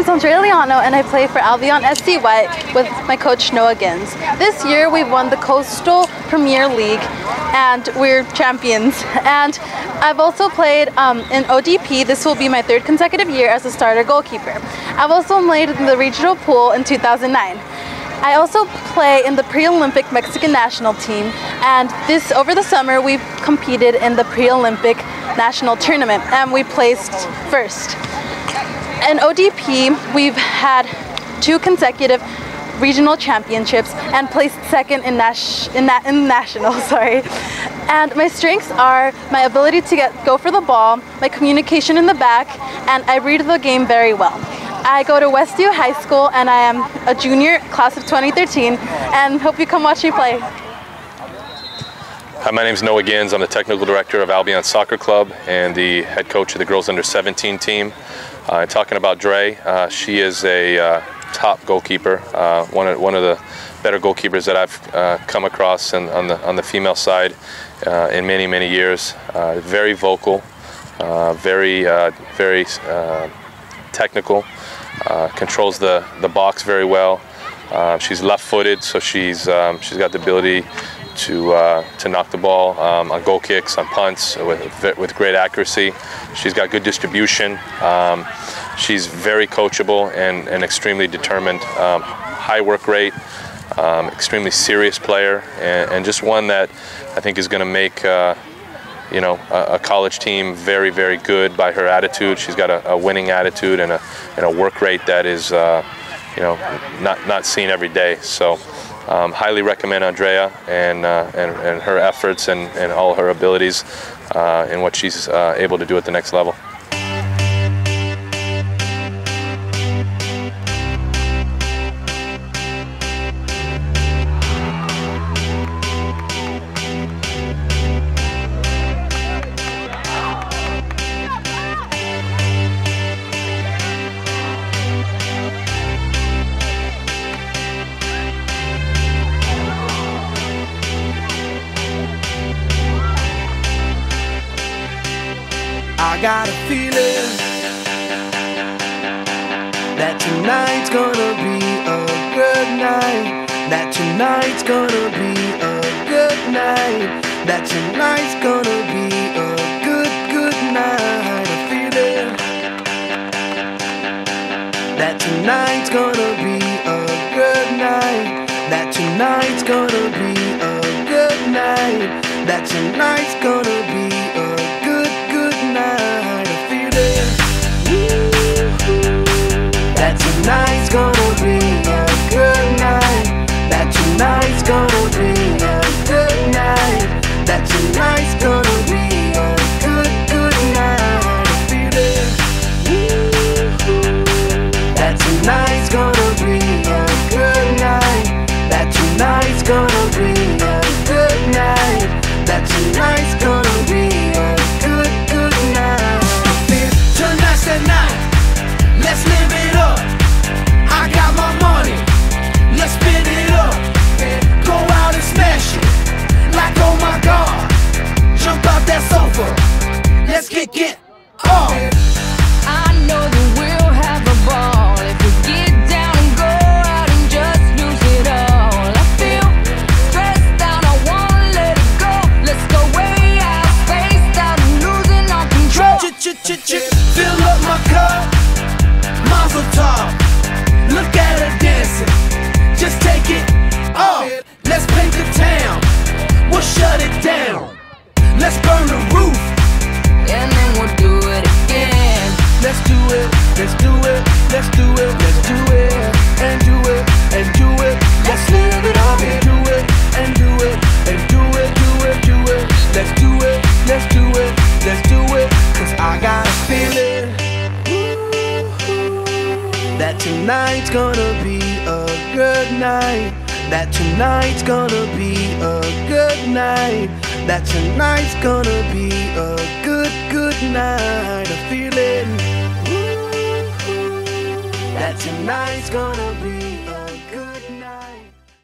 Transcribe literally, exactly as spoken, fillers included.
is Andrea Liano, and I play for Albion S C White with my coach Noah Gins. This year we've won the Coastal Premier League and we're champions. And I've also played um, in O D P. This will be my third consecutive year as a starter goalkeeper. I've also played in the regional pool in two thousand nine. I also play in the pre-Olympic Mexican national team, and this over the summer we've competed in the pre-Olympic national tournament and we placed first. In O D P, we've had two consecutive regional championships and placed second in, nas in, na in national. Sorry. And my strengths are my ability to get go for the ball, my communication in the back, and I read the game very well. I go to Westview High School and I am a junior, class of twenty thirteen, and hope you come watch me play. Hi, my name is Noah Gins. I'm the technical director of Albion Soccer Club and the head coach of the girls under seventeen team. Uh, talking about Dre, uh, she is a uh, top goalkeeper, uh, one of one of the better goalkeepers that I've uh, come across in, on the on the female side uh, in many many years. Uh, very vocal, uh, very uh, very uh, technical. Uh, controls the the box very well. Uh, she's left-footed, so she's um, she's got the ability to uh, to knock the ball um, on goal kicks, on punts with with great accuracy. She's got good distribution. Um, she's very coachable and, and extremely determined. Um, high work rate, um, extremely serious player, and, and just one that I think is going to make uh, you know a, a college team very very good by her attitude. She's got a, a winning attitude and a and a work rate that is uh, you know not not seen every day. So. Um, highly recommend Andrea and, uh, and, and her efforts and, and all her abilities uh, in what she's uh, able to do at the next level. I got a feeling that tonight's gonna be a good night. That tonight's gonna be a good night. That tonight's gonna be a good, good night. A feeling that tonight's gonna be a good night. That tonight's gonna be a good night. That tonight's gonna be a good, good night. A feeling that tonight's gonna be a good night. That tonight's gonna be a good night. That tonight's gonna be a good, good night. A feeling that tonight's gonna be a good night. That tonight's gonna be a good night. That tonight's gonna be a good, good night. Tonight's the night, let's live it up. I got my money, let's spin it up. Go out and smash it, like oh my God. Jump out that sofa, let's get get up. I know that we'll have a ball if we get down and go out and just lose it all. I feel stressed out, I wanna let it go. Let's go way out, spaced out and losing our control. Fill up my cup, Mazel tov. Look at her dancing, just take it off. Let's paint the town, we'll shut it down. Let's burn the roof, And then we'll do it again. let's do it, let's do it, let's do it, let's do it, and do it, and do it. Let's live it up and do it, and do it, and do it, do it, do it. Let's do it, let's do it, let's do it. Cause I got a feeling that tonight's gonna be a good night. That tonight's gonna be a good night. That tonight's gonna be a good, good night. A feeling that tonight's gonna be